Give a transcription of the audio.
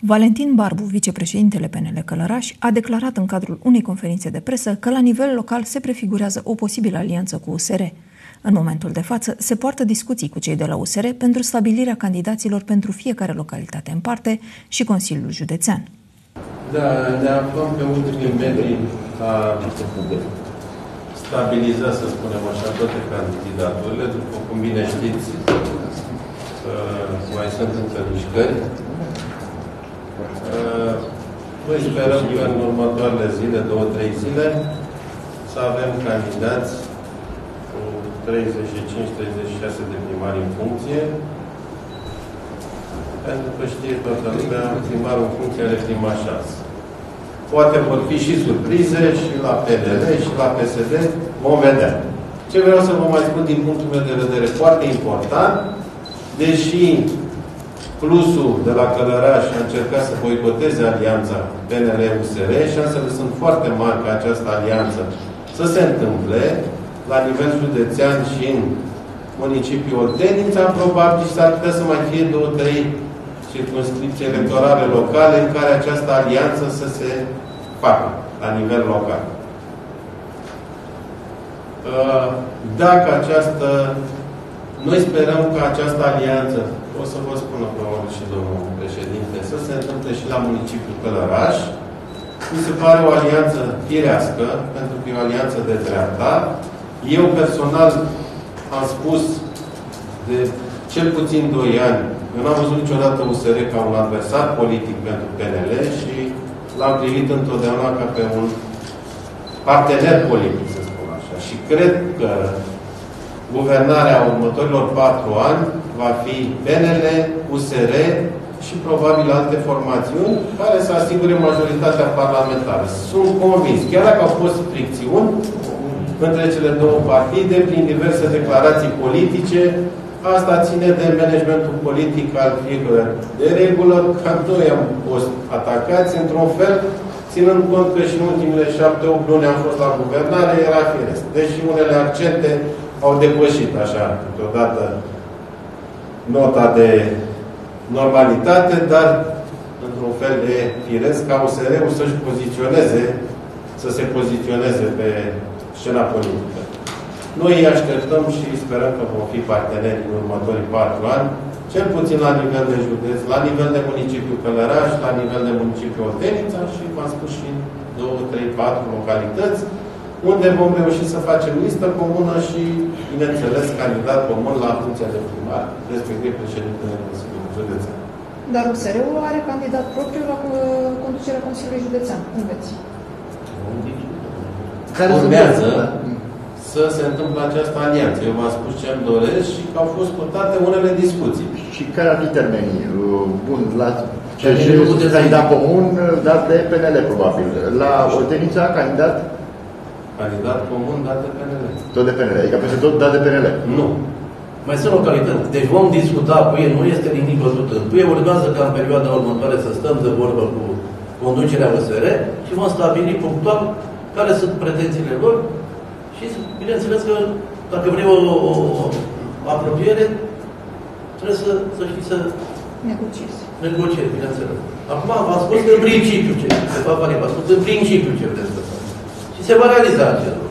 Valentin Barbu, vicepreședintele PNL Călăraș, a declarat în cadrul unei conferințe de presă că la nivel local se prefigurează o posibilă alianță cu USR. În momentul de față, se poartă discuții cu cei de la USR pentru stabilirea candidaților pentru fiecare localitate în parte și Consiliul Județean. Da, ne aflăm pe ultimii metri a stabiliza, să spunem așa, toate candidaturile. După cum bine știți, mai sunt încă mișcări. Noi sperăm că în următoarele zile, 2-3 zile, să avem candidați cu 35-36 de primari în funcție. Pentru că știe toată lumea, primarul în funcție are prima șansă. Poate vor fi și surprize și la PNL și la PSD, vom vedea. Ce vreau să vă mai spun din punctul meu de vedere foarte important, deși Plusul de la Călăraș a încercat să boicoteze alianța PNL-USR, șansele sunt foarte mari ca această alianță să se întâmple la nivel județean și în municipiul Oltenița, probabil s-ar putea să mai fie 2-3 circunscripții electorale locale în care această alianță să se facă la nivel local. Dacă această... Noi sperăm că această alianță, o să vă spună probabil și domnul președinte, să se întâmple și la municipiul Călăraș. Mi se pare o alianță firească, pentru că e o alianță de dreapta. Eu personal am spus de cel puțin 2 ani, eu n-am văzut niciodată USR ca un adversar politic pentru PNL și l-am privit întotdeauna ca pe un partener politic, să spun așa. Și cred că guvernarea următorilor 4 ani va fi PNL, USR și probabil alte formațiuni care să asigure majoritatea parlamentară. Sunt convins, chiar dacă au fost fricțiuni între cele două partide, prin diverse declarații politice, asta ține de managementul politic al fiecăruia. De regulă, cam noi am fost atacați, într-un fel, ținând cont că și în ultimele 7-8 luni am fost la guvernare, era firesc. Deși unele accente au depășit așa, câteodată, nota de normalitate, dar, într-un fel de firesc, ca USR-ul să se poziționeze pe scena politică. Noi îi așteptăm și sperăm că vom fi parteneri în următorii 4 ani, cel puțin la nivel de județ, la nivel de municipiu Călăraș, la nivel de municipiu Oltenița și, v-am spus, și 2-3-4 localități, unde vom reuși să facem listă comună și, bineînțeles, candidat comun la funcția de primar, respectiv președintele Consiliului Județean. Dar USR-ul are candidat propriu la conducerea Consiliului Județean. Cum veți? Urmează să se întâmple această alianță. Eu v-am spus ce îmi doresc și că au fost purtate unele discuții. Și care ar fi termenii? Bun, la CJ, candidat comun, dat de PNL, probabil. La Oltenița, candidat? Candidat comun, dat de PNL. Tot de PNL, adică peste tot dat de PNL. Nu. Mai sunt localități. Deci vom discuta cu ei, nu este nimic văzut în tuie. Urmează ca în perioada următoare să stăm de vorbă cu conducerea USR și vom stabili punctual care sunt pretențiile lor și, bineînțeles că dacă vrei o apropiere, trebuie să știi să negociezi, bineînțeles. Acum v-am spus în principiu ce, de fapt, v-am spus în principiu ce vreți să faceți. Și se va realiza acela.